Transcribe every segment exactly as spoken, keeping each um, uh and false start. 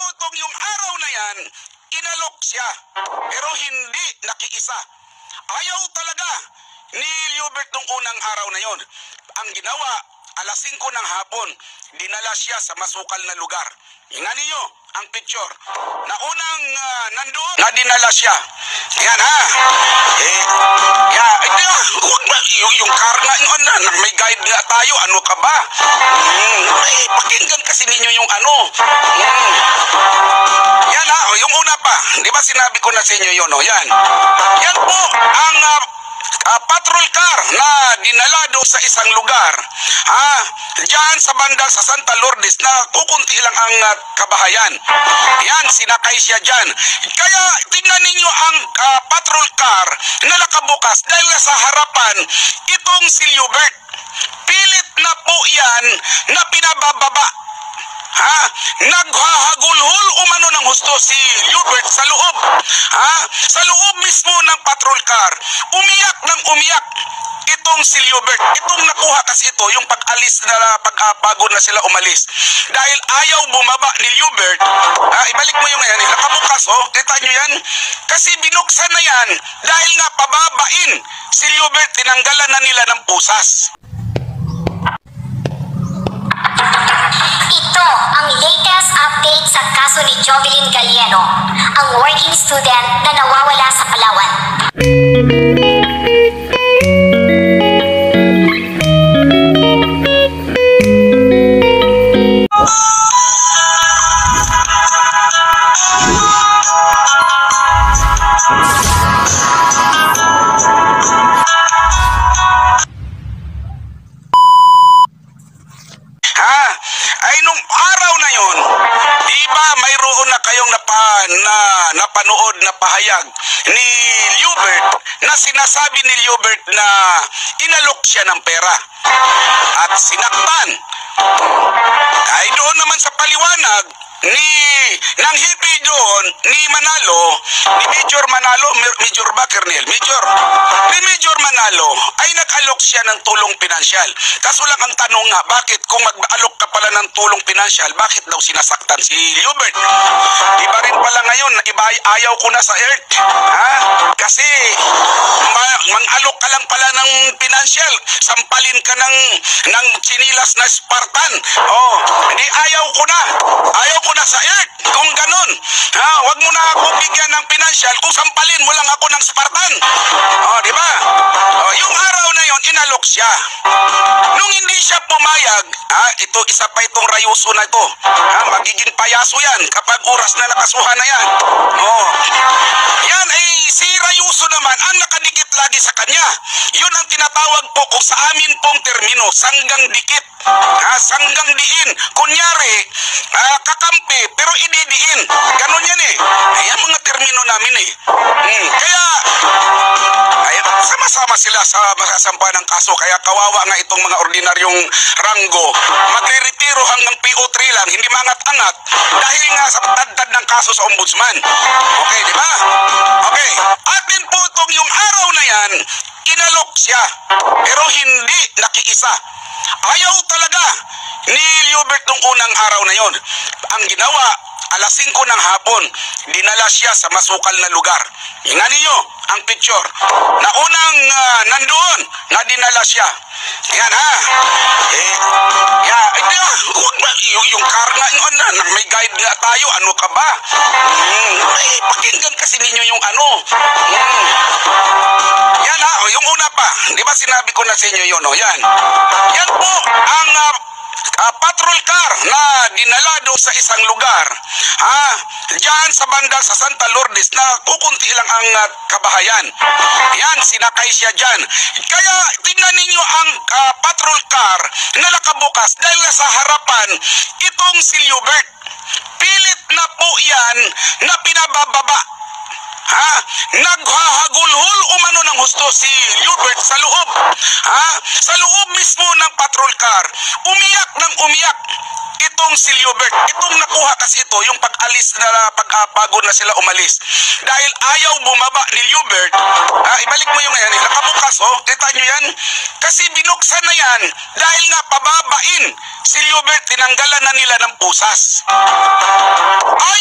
putong yung araw na yan, inalok siya. Pero hindi nakiisa. Ayaw talaga ni Liobert nung unang araw na yon. Ang ginawa, alas singko ng hapon, dinala siya sa masukal na lugar. Tingnan ninyo ang picture. Na unang uh, nandoon, na dinala siya. Yan ha. Eh, ya, hindi ah. Yung, yung car nga yun, na, may guide nga tayo. Ano ka ba? Hmm, eh, pakinggan kasi ninyo yung ano. Hmm. Yan ha, yung una pa. Di ba sinabi ko na sa inyo yun? Oh, yan. Yan po ang uh, Uh, patrol car na dinala do sa isang lugar, ha, diyan sa banda sa Santa Lourdes na kukunti lang ang uh, kabahayan. Yan, sinakay siya dyan. Kaya tingnan ninyo ang uh, patrol car na nakabukas dahil sa harapan itong si Liobert. Pilit na po yan na pinabababa. Ha? Naghahagulhol umano ng husto si Liobert sa loob. Ha? Sa loob mismo ng patrol car. Umiyak ng umiyak itong si Liobert. Itong nakuha kasi ito, yung pag-alis na pag-apagod na sila umalis. Dahil ayaw bumaba ni Liobert. Ha? Ibalik mo yung yan. Nakabukas, oh. Kita nyo yan? Kasi binuksan na yan dahil nga pababain si Liobert, tinanggalan na nila ng pusas. Ito ang latest update sa kaso ni Jovelyn Galiano, ang working student na nawawala sa Palawan. Na napanood na pahayag ni Liobert na sinasabi ni Liobert na inalok siya ng pera at sinaktan. Ay doon naman sa paliwanag ni ng hippie doon ni Manalo, ni Major Manalo, Major ba Kernel? Major, ni Major Manalo ay nag-alok siya ng tulong pinansyal. Kaso lang ang tanong nga, bakit kung mag-alok ka pala ng tulong pinansyal, bakit daw sinasaktan si Liobert? Iba rin pala ngayon, iba ayaw ko na sa Earth. Ha? Kasi mang-alok ka lang pala ng pinansyal, sampalin ka ng ng chinilas na Spartan. Oh, hindi ayaw ko na. Ayaw ko na sa Earth. Kung ganun, ha, wag mo na ako bigyan ng pinansyal kung sampalin mo lang ako ng Spartan. Oh, di ba? Oh, yung araw na yon inalok siya. Nung hindi siya pumayag, ha, ito isa pa itong rayuso na ito. Ha, magiging payaso yan kapag oras na nakasuhan na yan. Oh. Yan ay si Rayuso naman ang nakadikit lagi sa kanya. Yun ang tinatawag po kung sa amin pong termino, sanggang dikit. Ha, sanggang diin. Kunyari, uh, kakampi pero ididiin. Ganon yan eh. Ayan mga termino namin eh. Hmm. Kaya, ayan, sama-sama sila sa masasampa ng kaso. Kaya kawawa nga itong mga ordinaryong ranggo. Magre-retiro hanggang P O three lang, hindi mangat-angat dahil nga sa pagdadad ng kaso sa ombudsman. Okay, di ba? Okay. Atin po itong yung araw na yan, inalok siya. Pero hindi nakiisa. Ayaw talaga ni Liobert nung unang araw na yon. Ang ginawa, alas singko ng hapon, dinala siya sa masukal na lugar. Tingnan ninyo ang picture. Na unang uh, nandoon, na dinala siya. Yan ha. Eh, ya, hindi ah. Yung, yung car nga yun, na, may guide nga tayo. Ano ka ba? Hmm, eh, pakinggan kasi ninyo yung ano. Hmm. Yan ha, yung una pa. Di ba sinabi ko na sa inyo yun? Oh, yan. Yan po ang uh, Uh, patrol car na dinala do sa isang lugar, ha, diyan sa banda sa Santa Lourdes na kukunti lang ang uh, kabahayan. Yan, sinakay siya dyan. Kaya tingnan ninyo ang uh, patrol car na nakabukas dahil sa harapan itong si Liobert. Pilit na po yan na pinabababa. Ha? Naghahagulhol umano ng husto si Liobert sa loob. Ha? Sa loob mismo ng patrol car. Umiyak ng umiyak itong si Liobert. Itong nakuha kasi ito, yung pag-alis na pag-apagod na sila umalis. Dahil ayaw bumaba ni Liobert. Ha? Ibalik mo yung yan. Nakabukas, oh. Kita nyo yan? Kasi binuksan na yan dahil nga pababain si Liobert, tinanggalan na nila ng pusas. Ayaw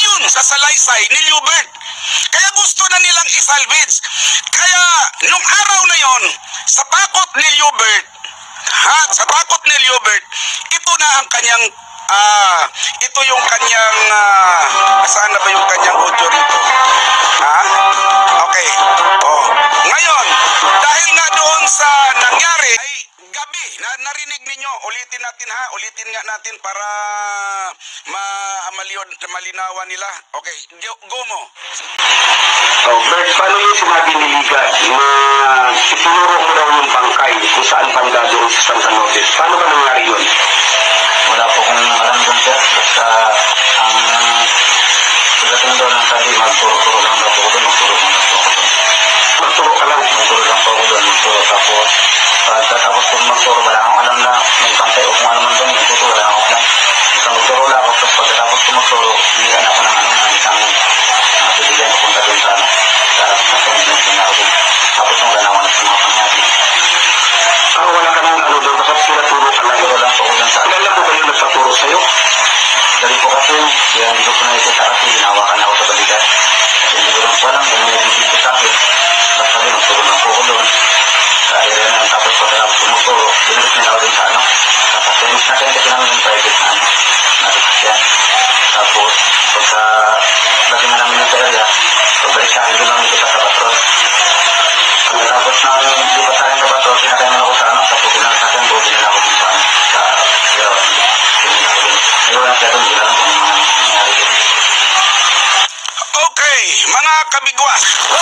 salaysay ni Hubert. Kaya gusto na nilang isalvage. Kaya nung araw na yon, sa takot ni Hubert, ha, sa takot ni Hubert, ito na ang kanyang, ah, ito yung kanyang, ah, saan na ba yung kanyang audio rito? Ha? Okay. Oh. Ngayon, dahil nga doon sa nangyari, ay gabi, na narinig ninyo, ulitin natin ha, ulitin nga natin para ma malion, malinawan nila. Okay, go, go mo. Oh, Bert, paano yung sinabi ni Ligad na itinuro mo daw yung bangkay kung saan banda doon sa Santa Nobis? Paano ba nangyari yun? Wala po kong alam doon, sir. Basta ang pagdating doon ng sabi, magturo-turo lang daw po ko doon, magturo lang daw po ko doon. Magturo ka lang? Magturo lang po ko doon, magturo. Tapos, pagkatapos kong magturo, wala akong alam na may bangkay o kung ano man doon, magturo, wala akong alam. Basta magturo lang ako, tapos pagkatapos kong magturo, hiniran ako ng ano, ng isang nasibigan papunta doon sa ano, sa sasyon, doon ako doon. Tapos nung ganawan na sa mga pangyari. Ah, wala ka nang ano doon, basta pinaturo ka lang. Magturo lang po ko doon sa ano. Kailan mo ba yung nagpaturo sa'yo? Dali po kasi, kaya hindi ko po nakikita kasi hinawakan ako sa balikat. Kasi hindi ko lang po alam kung may nagbibigay sa akin. Basta din, magturo lang po ko doon. Sa area na, tapos pagkatapos ko magturo, binigit nila ako doon sa ano. Sa pasenis natin kasi namin yung private na ano, natin. Tapos, pagka lagi na namin yung sa area, pagbalik sa akin, doon namin kita sa patron. Pagkatapos na lipat sa akin sa patron, pinatay mo ako sa ano, tapos pinatay sa akin, buti nila ako doon sa ano, sa area. Ngayon lang siya doon, hindi lang kung mga nangyari doon. Okay, mga kabigwas.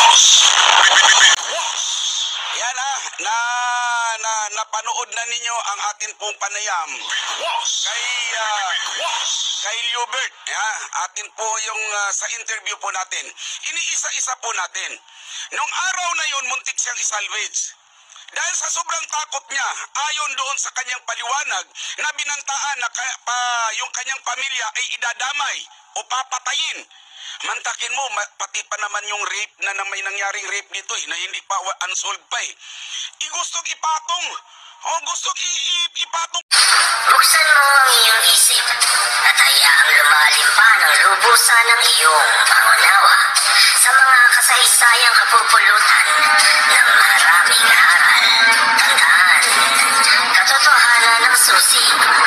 Yan ha, na, na napanood na ninyo ang atin pong panayam kay uh, kay Hubert. Ya, atin po yung uh, sa interview po natin. Iniisa-isa po natin. Nung araw na yon, muntik siyang isalvage. Dahil sa sobrang takot niya, ayon doon sa kanyang paliwanag na binantaan na ka, pa, yung kanyang pamilya ay idadamay o papatayin. Mantakin mo, pati pa naman yung rape na, na may nangyaring rape dito eh, na hindi pa unsolved pa eh. Igustong ipatong, o gustong ipatong. Buksan mo ang iyong isip at hayaang lumalim pa ng lubusan ng iyong pangunawa sa mga kasaysayang kapupulutan ng maraming aral. Tandaan, katotohanan ng susi